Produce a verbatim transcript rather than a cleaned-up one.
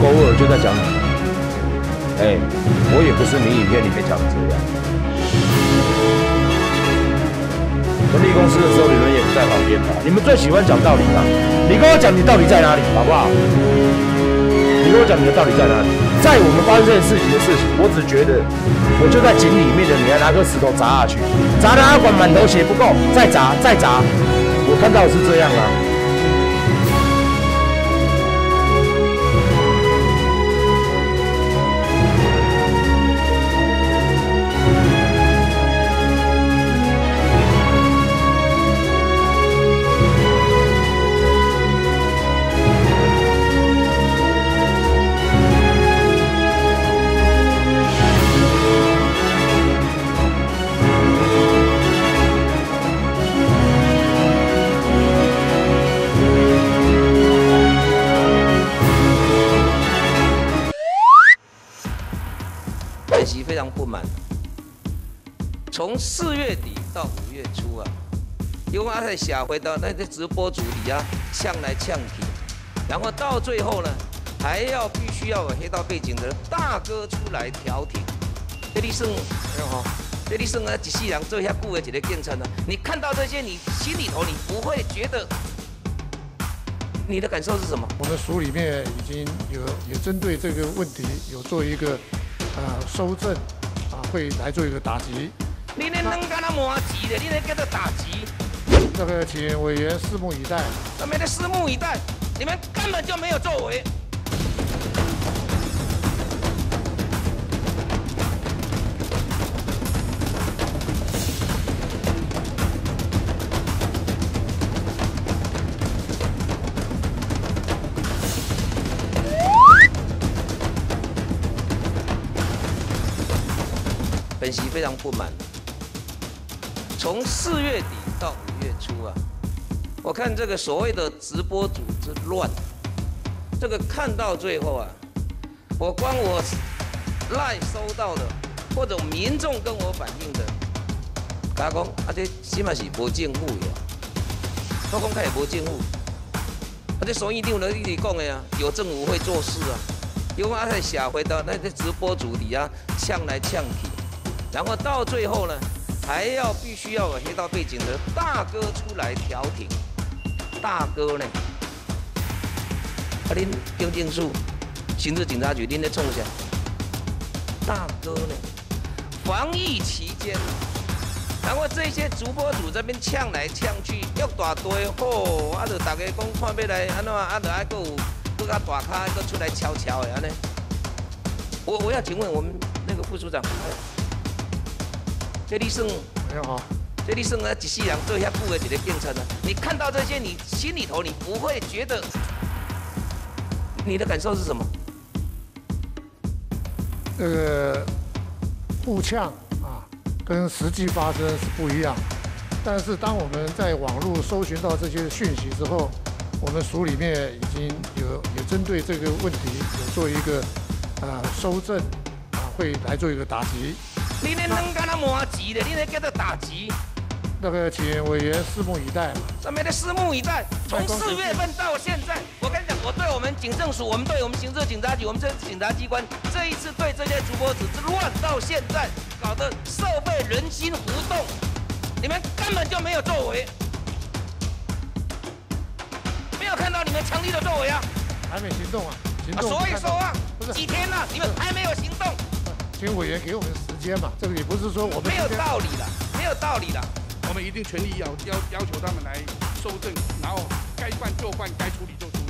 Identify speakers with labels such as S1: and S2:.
S1: 狗耳就在讲你。哎，我也不是你影片里面讲的这样。成立公司的时候，你们也不在旁边吧？你们最喜欢讲道理嘛？你跟我讲你道理在哪里，好不好？你跟我讲你的道理在哪里？在我们发生这件事情的事情，我只觉得，我就在井里面的，你还拿颗石头砸下去，砸到阿管满头血不够，再砸再砸，我看到的是这样啊。
S2: 本席非常不满，从四月底到五月初啊，因为他在下回到那个直播主里啊呛来呛去，然后到最后呢，还要必须要有黑道背景的大哥出来调停。这里算，哎呦哈，这里算啊，一世人做遐久的一个警察呢，你看到这些，你心里头你不会觉得，你的感受是什么？
S3: 我们署里面已经有也针对这个问题有做一个。呃，收证啊，会来做一个打击。
S2: 你那能干那磨叽的，你那叫做打击。
S3: 这个请委员拭目以待。
S2: 咱们的拭目以待，你们根本就没有作为。本席非常不满，从四月底到五月初啊，我看这个所谓的直播组织乱，这个看到最后啊，我光我赖收到的，或者民众跟我反映的，甲讲啊这起码是无政府的，我讲开无政府，啊这所以长呢一直讲的啊，有政府会做事啊，因为啊在社会到那个直播组里啊呛来呛去。然后到最后呢，还要必须要有黑道背景的大哥出来调停。大哥呢？啊，恁警政署、刑事警察局，恁在冲啥？大哥呢？防疫期间，然后这些主播组这边呛来呛去，约大堆，吼，啊，就大家讲看要来安怎，啊，就还佫有佫较大咖佫出来悄悄的安尼。我我要请问我们那个副署长。这里算，
S3: 没有哈，
S2: 这里算啊，一世人做遐久的一个警察呢，你看到这些，你心里头你不会觉得，你的感受是什么？
S3: 这个互呛啊，跟实际发生是不一样。但是当我们在网络搜寻到这些讯息之后，我们署里面已经有也针对这个问题有做一个呃收证啊，会来做一个打击。
S2: 你那能干那磨叽的，你那叫做打击。
S3: 那个请委员拭目以待嘛。
S2: 咱们的拭目以待，从四月份到现在，我跟你讲，我对我们警政署，我们对我们刑事警察局，我们这警察机关，这一次对这些主播组织乱到现在，搞得社会人心浮动，你们根本就没有作为，没有看到你们强力的作为啊！
S3: 还没行动啊？行动、
S2: 啊。所以说啊，
S3: 不是
S2: 几天了、啊，你们还没有行动。
S3: 请委员给我们时间嘛，这个也不是说我们
S2: 没有道理了，没有道理了。
S4: 我们一定全力要要要求他们来收证，然后该犯就犯，该处理就处理。